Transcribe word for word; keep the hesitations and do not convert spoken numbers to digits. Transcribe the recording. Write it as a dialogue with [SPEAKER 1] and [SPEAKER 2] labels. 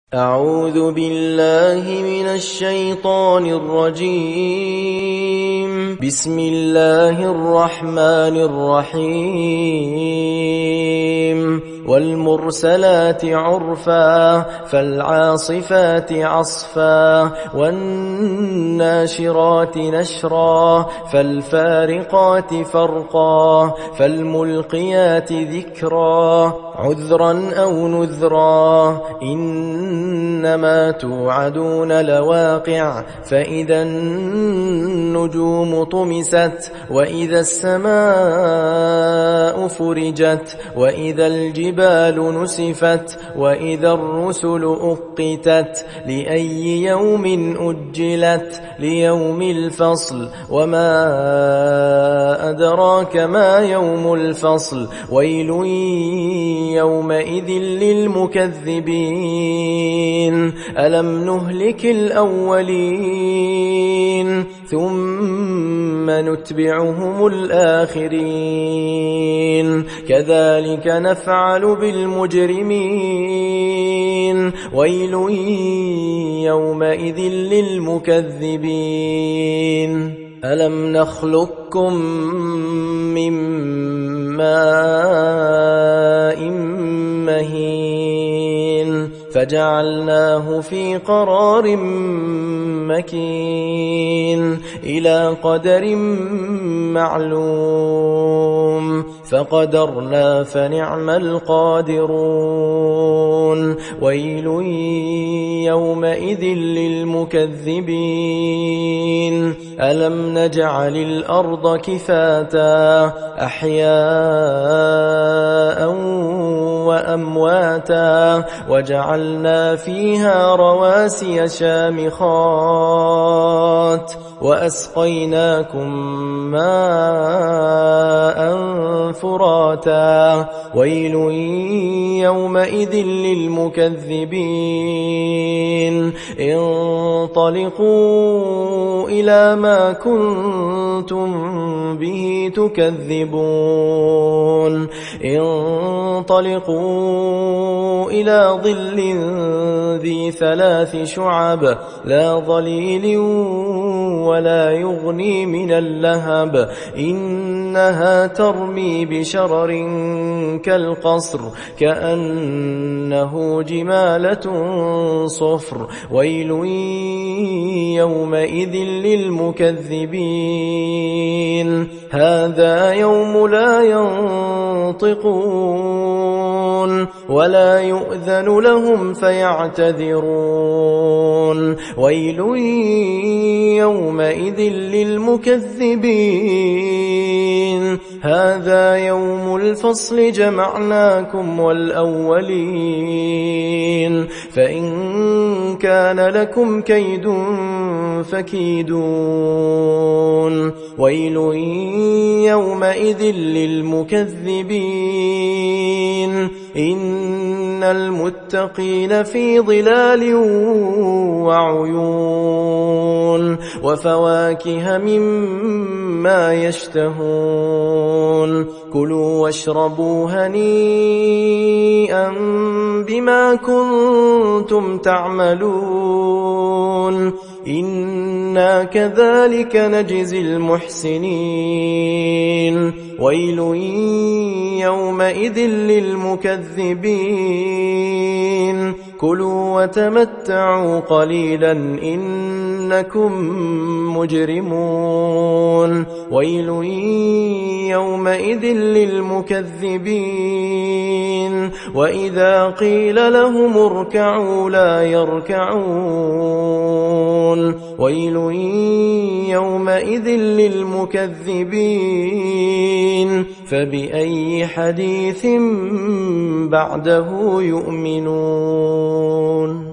[SPEAKER 1] أعوذ بالله من الشيطان الرجيم. بسم الله الرحمن الرحيم. والمرسلات عرفا فالعاصفات عصفا والناشرات نشرا فالفارقات فرقا فالملقيات ذكرا عذرا أو نذرا إنما توعدون لواقع فإذا النجوم طمست وإذا السماء فرجت وإذا الجبال نسفت وإذا الرسل أقتت لأي يوم أجلت ليوم الفصل وما أدراك ما يوم الفصل ويل يومئذ للمكذبين ألم نهلك الأولين ثم نتبعهم الآخرين كذلك نفعل بالمجرمين ويل يومئذ للمكذبين ألم نخلقكم من ماء مهين فجعلناه في قرار مكين إلى قدر معلوم فقدرنا فنعم القادرون ويل يومئذ للمكذبين ألم نجعل الأرض كفاتا أحياء وأمواتا وجعلنا فيها رواسي شامخات وأسقيناكم ماء فراتا ويل يومئذ للمكذبين انطلقوا إلى ما كنتم به تكذبون انطلقوا إلى ظل ذي ثلاث شعب لا ظليل ولا يغني من اللهب إنها ترمي بشرر كالقصر كأنه جمالة صفر ويل يومئذ للمكذبين هذا يوم لا ينطقون ولا يؤذن لهم فيعتذرون ويل يومئذ للمكذبين هذا يوم الفصل جمعناكم والأولين فإن كان لكم كيد فكيدون ويل يومئذ للمكذبين إن المتقين في ظلال وعيون وفواكه مما يشتهون كلوا واشربوا هنيئا بما كنتم تعملون إنا كذلك نجزي المحسنين ويل يومئذ للمكذبين كلوا وتمتعوا قليلا إنكم مجرمون ويل يومئذ للمكذبين وإذا قيل لهم اركعوا لا يركعون ويل يومئذ للمكذبين فبأي حديث بعده يؤمنون.